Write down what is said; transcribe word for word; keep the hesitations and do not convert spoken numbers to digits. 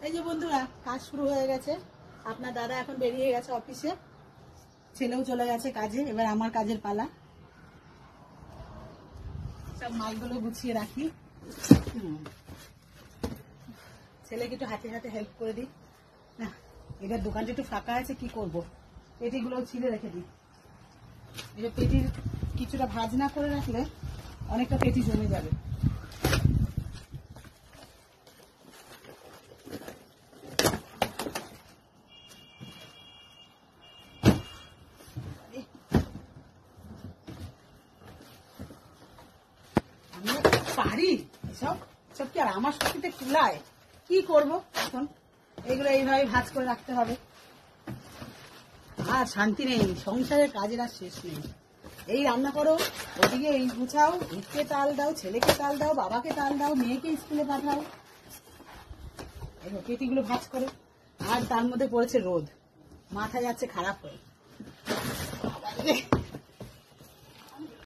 এই যে বন্ধুরা কাজ শুরু হয়ে গেছে। আপনার দাদা এখন বেরিয়ে গেছে অফিসে, ছেলেও চলে গেছে কাজে। এবার আমার কাজের পালা। সব মালগুলো গুছিয়ে রাখি, ছেলেকে একটু হাতে হাতে হেল্প করে দিই। না, এবার দোকানটা একটু ফাঁকা আছে, কি করব, পেটিগুলো ছিঁড়ে রেখে দিই। এবার পেটির কিছুটা ভাজ না করে রাখলে অনেকটা পেটি জমে যাবে। আমি পারি এসব সব কি আর আমার শক্তিতে কুলায়? কি করব এখন? এগুলো এইভাবে ভাজ করে রাখতে হবে। আর শান্তি নেই, সংসারের কাজের আর শেষ নেই। এই রান্না করো, ওদিকে এই গুছাও, একে তাল দাও, ছেলেকে তাল দাও, বাবাকে তাল দাও, মেয়েকে স্কুলে পাঠাও, পেটিগুলো ভাজ করো। আর তার মধ্যে পড়েছে রোদ, মাথা যাচ্ছে খারাপ হয়ে।